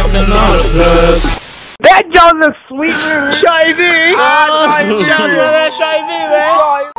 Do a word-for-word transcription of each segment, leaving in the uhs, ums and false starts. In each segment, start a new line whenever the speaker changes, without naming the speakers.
fucking all the plugs.
That Joe's a sweet man.
Shy V! Shout out to that Shy V, man!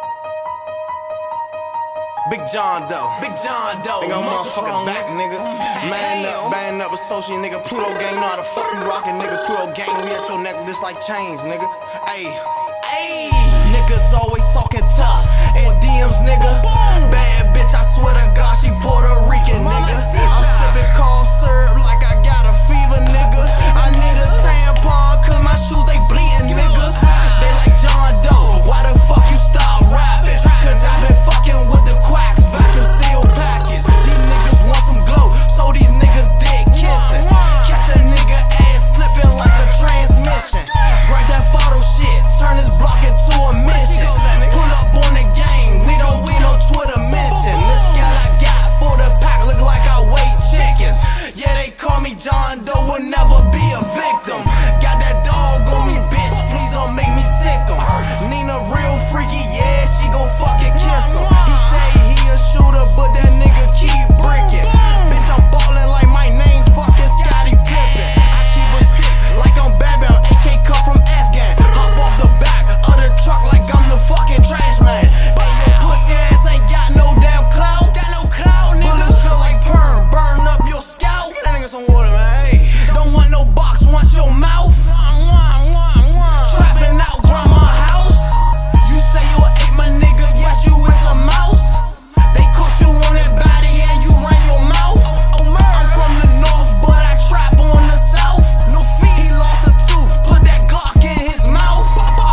Big John Doe, Big John Doe, nigga, I'm motherfucking back, nigga. Man up, man up, associate, nigga. Pluto gang, know how the fuck you rockin', nigga. Pluto gang, we at your neck just like chains, nigga. Ayy, ayy, niggas always talking tough in D Ms, nigga. Bad bitch, I swear to God, she Puerto Rican, nigga. I'm sipping cough syrup like I got a fever, nigga. I need a tampon, cause my shoes they bleeding, nigga. They like John Doe, why the fuck you stop rapping? Cause I been fucking with the quacks, vacuum seal package. These niggas want some glow, so these niggas dick kissing. Catch a nigga ass slipping like a transmission. Break that photo shit, turn this block into a mission. Pull up on the game, we don't we no Twitter mention. This gal I got for the pack look like I weigh chickens. Yeah, they call me John Doe, will never be a victim. Got that dog on me, bitch, please don't make me sick 'em. Nina real freaky, yeah, she gon' fucking kiss him. He say he a shooter, but that nigga keep bricking. Bitch, I'm ballin' like my name fucking Scottie Pippen. I keep a stick like I'm Batman, A K come from Afghan. Hop off the back of the truck like I'm the fucking trash man. Hey, your pussy ass ain't got no damn clout. Got no clout, nigga. Bullets feel like perm, burn up your scalp. Get that nigga some water, man. Hey, don't want no box, want your mouth. Trapping out grandma house. You say you ate my nigga, yes you is a mouse. They caught you on that body and you ran your mouth. I'm from the north, but I trap on the south. No feet, he lost a tooth, put that Glock in his mouth.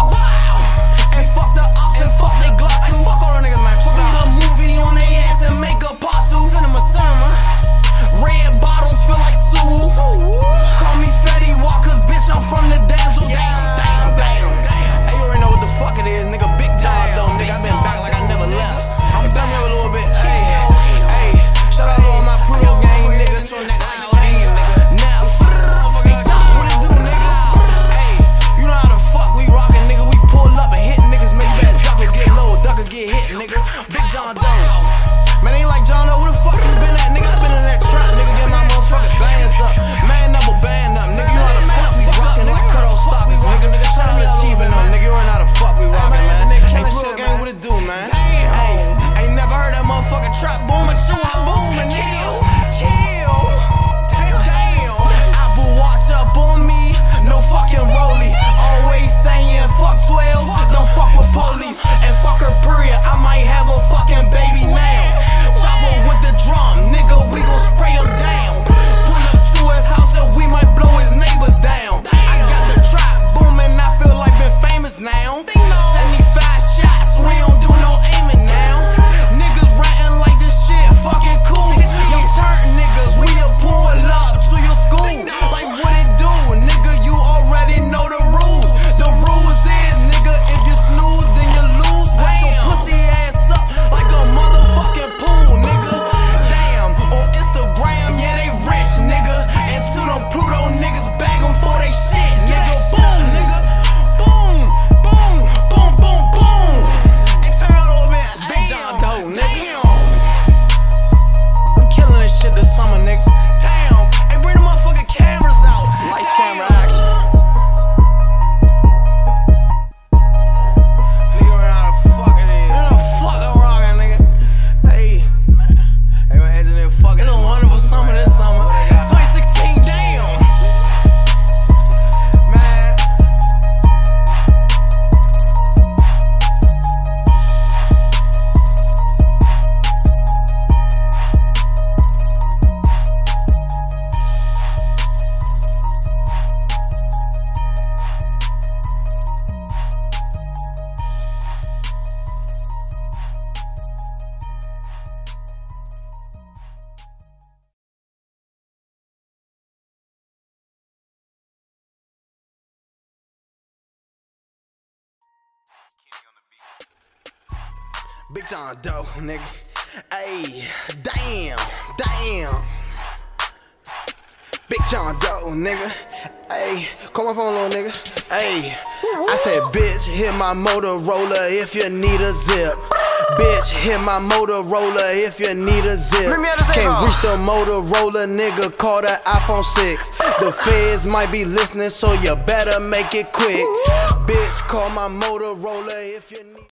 And fuck the ops and fuck they Glock too. Fuck all the niggas, man. Put a movie on their ass and make a posse. Send him a sermon. Red bottoms feel like Sue. Call me Fetty Walker, bitch, I'm from the dazzle. Damn, damn, damn, damn. Hey, you already know what the fuck it is, nigga. Big John Doe, nigga. I been back like I never left. I'm tell me up a little bit. Hey, hey, shout out to all my Pluto gang niggas from that I O D, nigga. Now, hey, what it do, nigga? Hey, you know how the fuck we rockin', nigga. We pull up and hit niggas, make you better duck or get low, duck or get hit, nigga. Big John Doe. Man, ain't like John Doe. Where the fuck you been at, nigga? I been in that trap, nigga. Get my motherfucking bands up. Man up or band up, nigga. You know how the fuck we rockin', nigga. Cut off stoppers, nigga. Nigga, shout out to Steven, them, nigga. You already know how the fuck we rockin', man. Hey, Pluto gang, what it do, man? Hey, ain't never heard that motherfucking trap booming, too. I'm booming, nigga. Kill. Damn. Apple watch up on me, no fucking rollie. Always saying fuck twelve, don't fuck with police. And fuck her period, I might have a fucking baby now. Chopper with the drum, nigga, we gon' spray him down. Pull up to his house and we might blow his neighbors down. I got the trap booming, I feel like been famous now. seventy-five shots, we don't do no aiming now. Niggas ratting like this shit fucking cool. You turn niggas, we a pull up to your school. Like what it do, nigga, you already know the rules. The rules is, nigga, if you snooze, then you lose. Whack your pussy ass up like a motherfucking pool, nigga. Damn, on Instagram, yeah, they rich, nigga. And to them Pluto niggas, bag them for they shit, nigga. Boom, nigga. Boom, boom, boom, boom, boom. Hey, turn it a little bit. Big John Doe, nigga. I'm killing this shit this summer, nigga. Damn. Hey, bring the motherfucking cameras out. Lights, camera, action. Nigga, you know how the fuck it is. You know the fuck I'm rockin', nigga. Hey, man. Hey, my engineer fucking. It's a wonderful summer this summer. twenty sixteen, damn. Man. Big John Doe, nigga. Ayy, damn, damn. Big John Doe, nigga. Ayy, call my phone, little nigga. Ayy, I said, bitch, hit my Motorola if you need a zip. Bitch, hit my Motorola if you need a zip. Can't reach the Motorola, nigga, call the iPhone six. The feds might be listening, so you better make it quick. Bitch, call my Motorola if you need